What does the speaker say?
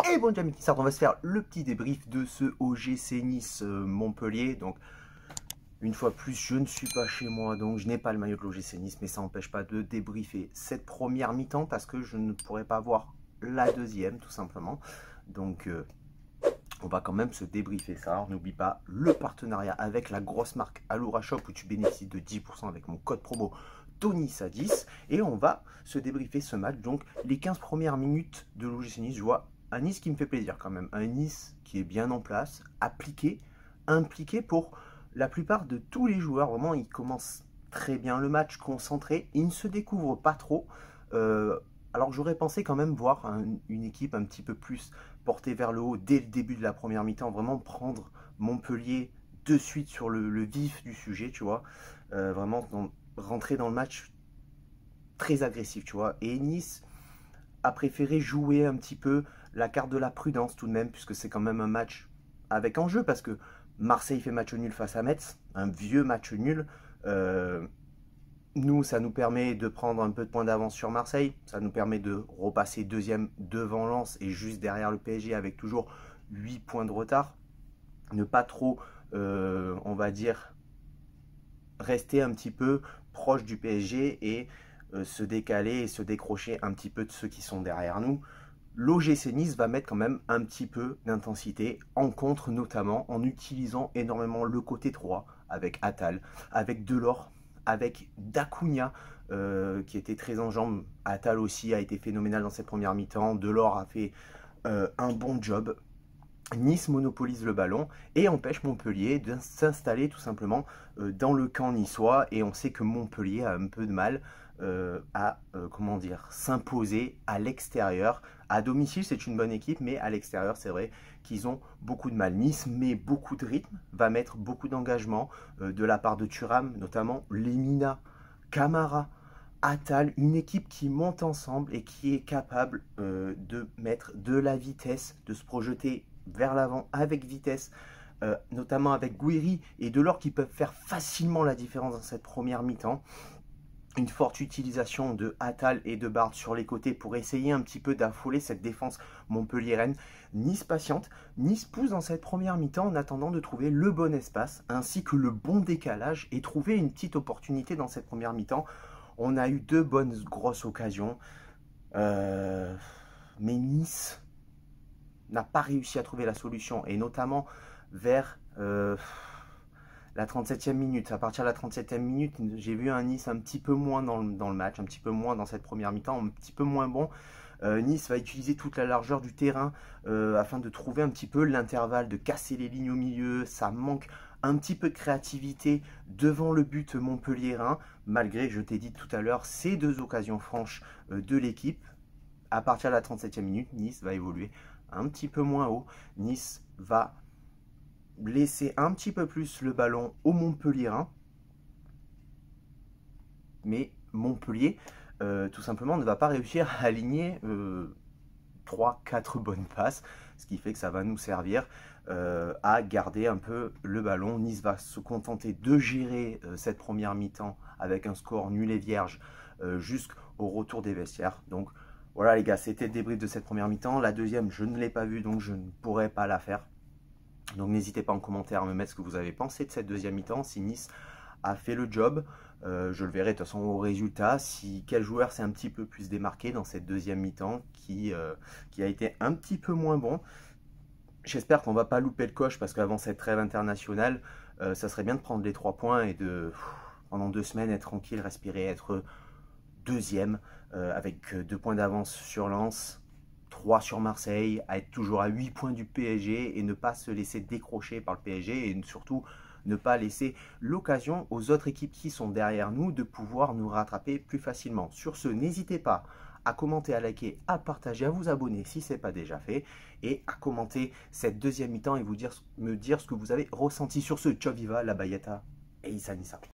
Et bon, amis, on va se faire le petit débrief de ce OGC Nice Montpellier. Donc, une fois plus, je ne suis pas chez moi, donc je n'ai pas le maillot de l'OGC Nice, mais ça n'empêche pas de débriefer cette première mi-temps parce que je ne pourrais pas voir la deuxième, tout simplement. Donc, on va quand même se débriefer ça. Alors, n'oublie pas le partenariat avec la grosse marque Alura Shop où tu bénéficies de 10% avec mon code promo TONIS10. Et on va se débriefer ce match. Donc, les 15 premières minutes de l'OGC Nice, je vois un Nice qui me fait plaisir quand même. Un Nice qui est bien en place, appliqué, impliqué pour la plupart de tous les joueurs. Vraiment, ils commencent très bien le match, concentrés. Ils ne se découvrent pas trop. Alors j'aurais pensé quand même voir une équipe un petit peu plus portée vers le haut dès le début de la première mi-temps, vraiment prendre Montpellier de suite sur le vif du sujet, tu vois, vraiment rentrer dans le match très agressif, tu vois. Et Nice a préféré jouer un petit peu la carte de la prudence tout de même, puisque c'est quand même un match avec enjeu, parce que Marseille fait match nul face à Metz, un vieux match nul. Nous, ça nous permet de prendre un peu de points d'avance sur Marseille. Ça nous permet de repasser deuxième devant Lens et juste derrière le PSG avec toujours 8 points de retard. Ne pas trop, on va dire, rester un petit peu proche du PSG et se décaler et se décrocher un petit peu de ceux qui sont derrière nous. L'OGC Nice va mettre quand même un petit peu d'intensité en contre, notamment en utilisant énormément le côté 3 avec Attal, avec Delors, avec Dacunia qui était très en jambes. Attal aussi a été phénoménal dans cette première mi-temps. Delors a fait un bon job. Nice monopolise le ballon et empêche Montpellier de s'installer tout simplement dans le camp niçois. Et on sait que Montpellier a un peu de mal à comment dire, s'imposer à l'extérieur. À domicile, c'est une bonne équipe, mais à l'extérieur, c'est vrai qu'ils ont beaucoup de mal. Nice met beaucoup de rythme, va mettre beaucoup d'engagement de la part de Thuram, notamment Lemina, Camara, Attal, une équipe qui monte ensemble et qui est capable de mettre de la vitesse, de se projeter vers l'avant avec vitesse, notamment avec Gouiri et Delors qui peuvent faire facilement la différence dans cette première mi-temps. Une forte utilisation de Attal et de Bard sur les côtés pour essayer un petit peu d'affoler cette défense montpelliéraine. Nice patiente, Nice pousse dans cette première mi-temps en attendant de trouver le bon espace ainsi que le bon décalage et trouver une petite opportunité dans cette première mi-temps. On a eu deux bonnes grosses occasions, mais Nice n'a pas réussi à trouver la solution et notamment vers la 37e minute. À partir de la 37e minute, j'ai vu un Nice un petit peu moins dans le match, un petit peu moins dans cette première mi-temps, un petit peu moins bon. Nice va utiliser toute la largeur du terrain afin de trouver un petit peu l'intervalle, de casser les lignes au milieu. Ça manque un petit peu de créativité devant le but montpelliérain, malgré, je t'ai dit tout à l'heure, ces deux occasions franches de l'équipe. À partir de la 37e minute, Nice va évoluer un petit peu moins haut. Nice va laisser un petit peu plus le ballon au Montpelliérain. Mais Montpellier, tout simplement, ne va pas réussir à aligner 3-4 bonnes passes. Ce qui fait que ça va nous servir à garder un peu le ballon. Nice va se contenter de gérer cette première mi-temps avec un score nul et vierge jusqu'au retour des vestiaires. Donc voilà les gars, c'était le débrief de cette première mi-temps. La deuxième, je ne l'ai pas vue, donc je ne pourrais pas la faire. Donc n'hésitez pas en commentaire à me mettre ce que vous avez pensé de cette deuxième mi-temps, si Nice a fait le job. Je le verrai de toute façon au résultat, si quel joueur s'est un petit peu plus démarqué dans cette deuxième mi-temps qui a été un petit peu moins bon. J'espère qu'on ne va pas louper le coche parce qu'avant cette trêve internationale, ça serait bien de prendre les 3 points et de, pendant 2 semaines, être tranquille, respirer, être deuxième avec 2 points d'avance sur Lens. 3 sur Marseille, à être toujours à 8 points du PSG et ne pas se laisser décrocher par le PSG et surtout ne pas laisser l'occasion aux autres équipes qui sont derrière nous de pouvoir nous rattraper plus facilement. Sur ce, n'hésitez pas à commenter, à liker, à partager, à vous abonner si ce n'est pas déjà fait et à commenter cette deuxième mi-temps et me dire ce que vous avez ressenti. Sur ce, ciao viva la Bayeta et Issa Nissa.